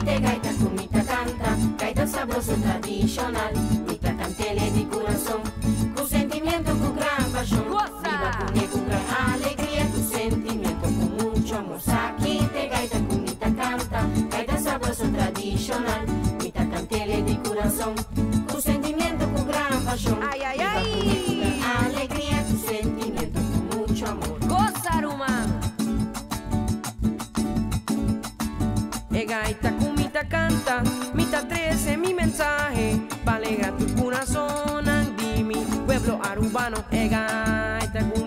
quinte, gaita comita canta, gaita sabroso tradicional, mita cantele di corazón, con sentimiento, con gran pasión, viva con gran alegría, tu sentimiento con mucho amor. Sa quinte, gaita comita canta, gaita sabroso tradicional, mita cantele di corazón, con sentimiento, con gran pasión, Ay, ay, viva ay. con gran alegría, tu sentimiento con mucho amor. Gozar humano. E gaita kumita canta, mita 13 mi mensaje, para alegrar tu corazón, di mi pueblo arubano. E gaita